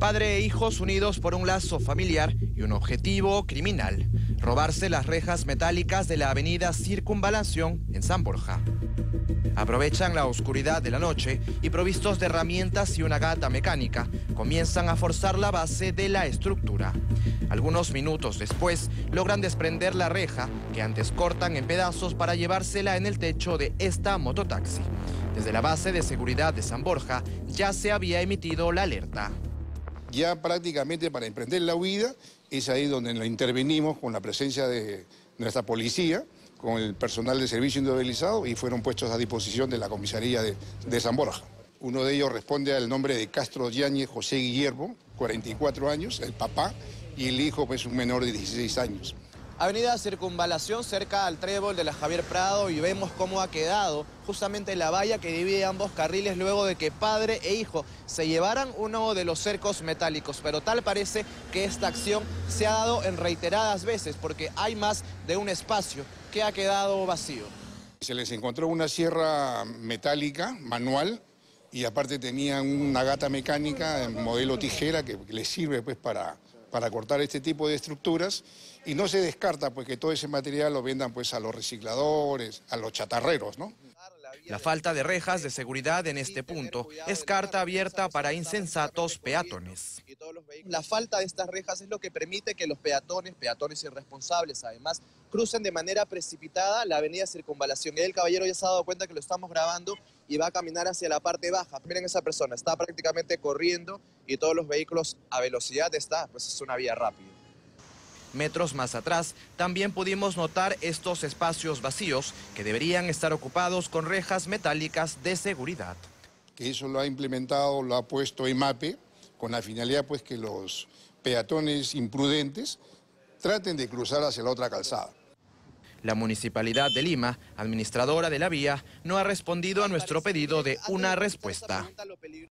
Padre e hijos unidos por un lazo familiar y un objetivo criminal: robarse las rejas metálicas de la avenida Circunvalación en San Borja. Aprovechan la oscuridad de la noche y, provistos de herramientas y una gata mecánica, comienzan a forzar la base de la estructura. Algunos minutos después, logran desprender la reja que antes cortan en pedazos para llevársela en el techo de esta mototaxi. Desde la base de seguridad de San Borja ya se había emitido la alerta. Ya prácticamente para emprender la huida es ahí donde nos intervenimos con la presencia de nuestra policía, con el personal de servicio individualizado, y fueron puestos a disposición de la comisaría de San Borja. Uno de ellos responde al nombre de Castro Yáñez José Guillermo, 44 años, el papá, y el hijo pues un menor de 16 años. Avenida Circunvalación, cerca al trébol de la Javier Prado, y vemos cómo ha quedado justamente la valla que divide ambos carriles luego de que padre e hijo se llevaran uno de los cercos metálicos. Pero tal parece que esta acción se ha dado en reiteradas veces, porque hay más de un espacio que ha quedado vacío. Se les encontró una sierra metálica manual y aparte tenían una gata mecánica en modelo tijera que les sirve pues para cortar este tipo de estructuras, y no se descarta pues que todo ese material lo vendan pues a los recicladores, a los chatarreros, ¿no? La falta de rejas de seguridad en este punto es carta abierta para insensatos peatones. La falta de estas rejas es lo que permite que los peatones irresponsables además, crucen de manera precipitada la avenida Circunvalación. Y el caballero ya se ha dado cuenta que lo estamos grabando y va a caminar hacia la parte baja. Miren, esa persona está prácticamente corriendo y todos los vehículos a velocidad pues es una vía rápida. Metros más atrás, también pudimos notar estos espacios vacíos que deberían estar ocupados con rejas metálicas de seguridad. Que eso lo ha implementado, lo ha puesto EMAPE, con la finalidad pues que los peatones imprudentes traten de cruzar hacia la otra calzada. La Municipalidad de Lima, administradora de la vía, no ha respondido a nuestro pedido de una respuesta.